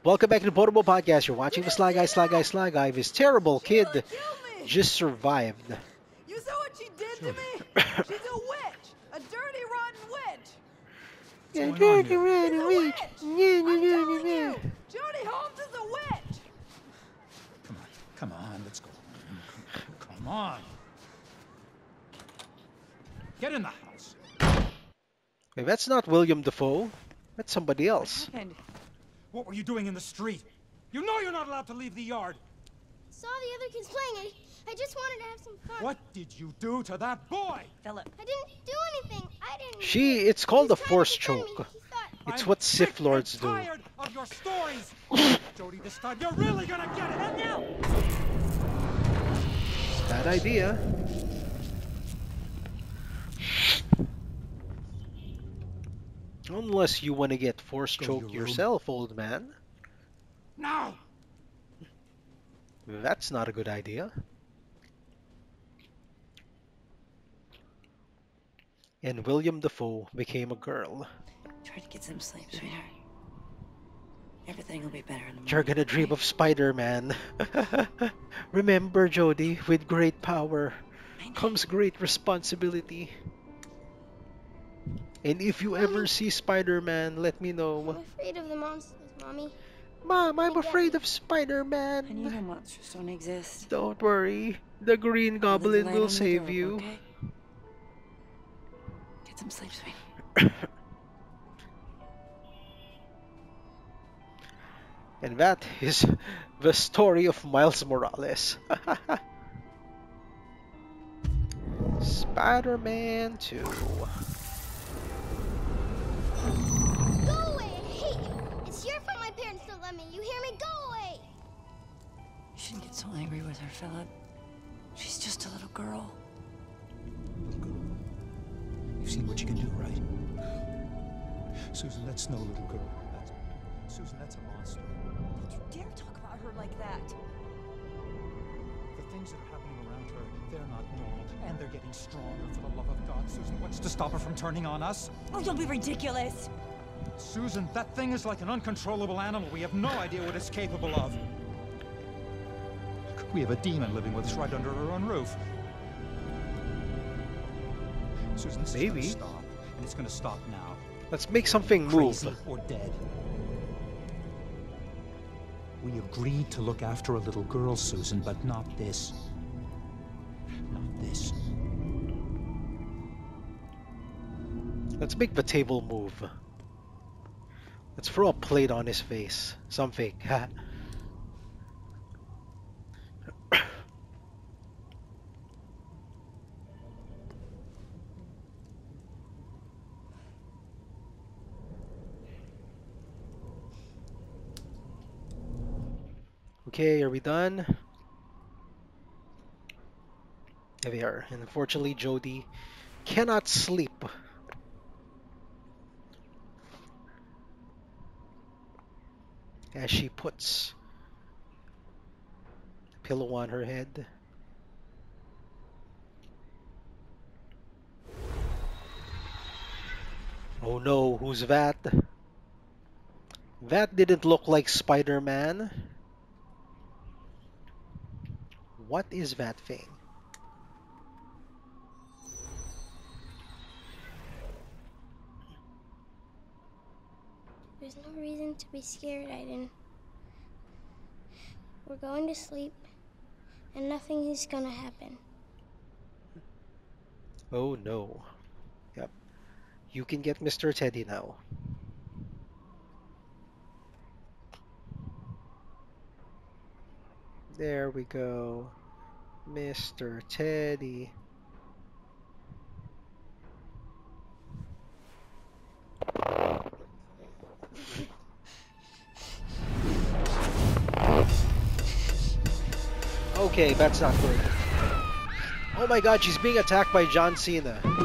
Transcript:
Welcome back to the Potable Podcast. You're watching the Sly Guy, Sly Guy, Sly Guy. This terrible kid Sheila killed me. just survived. You saw what she did to me? She's a witch. A dirty, rotten witch. Yeah, What's going on dirty, here? ratty She's a witch. witch. Yeah, I'm yeah, telling yeah, you. yeah. Judy Holmes is a witch. Come on, let's go. Come on. Get in the house. Wait, that's not William Dafoe. That's somebody else. Happened. What were you doing in the street? You know you're not allowed to leave the yard. Saw the other kids playing. I just wanted to have some fun. What did you do to that boy? Philip. I didn't do anything. I didn't. It's called a He's trying to force defend me. choke. He thought It's I'm what sick Sith Lords and do. tired of your stories. Jody, this time you're really gonna get it. Not now. Bad idea. Unless you want to get force Go to choked your room. yourself, old man. Now. That's not a good idea. And William Dafoe became a girl. Try to get some sleep, sweetheart. Everything will be better in the morning. You're gonna dream of Spider-Man. Remember, Jody, with great power comes great responsibility. And if you ever see Spider-Man, let me I'm know. afraid of the monsters, Mommy. Mom, I'm Hey, afraid Daddy. of Spider-Man. And you know monsters don't exist. Don't worry, the Green Leave Goblin the light will on the save door, you. Okay? Get some sleep, sweet. And that is the story of Miles Morales. Spider-Man 2. Go away! I hate you. It's your fault my parents don't let me. You hear me? Go away! You shouldn't get so angry with her, Philip. She's just a little girl. You've seen what you can do, right? Susan, that's no little girl. Susan, that's a monster. Don't you dare talk about her like that. The things that are happening around her, they're not normal. And they're getting stronger, for the love of God. Susan, what's to stop her from turning on us? Oh, don't be ridiculous. Susan, that thing is like an uncontrollable animal. We have no idea what it's capable of. We have a demon living with us right under our own roof. Susan, this Maybe. is gonna stop, and it's gonna stop now. Let's make something move. Crazy or dead. We agreed to look after a little girl, Susan, but not this. Not this. Let's make the table move. Let's throw a plate on his face. Something. Okay, are we done? There we are. And unfortunately, Jody cannot sleep. As she puts a pillow on her head. Oh no, who's that? That didn't look like Spider-Man. What is that thing? There's no reason to be scared, Aiden. We're going to sleep, and nothing is gonna happen. Oh no. Yep. You can get Mr. Teddy now. There we go. Mr. Teddy. Okay, that's not good. Oh my god, she's being attacked by John Cena.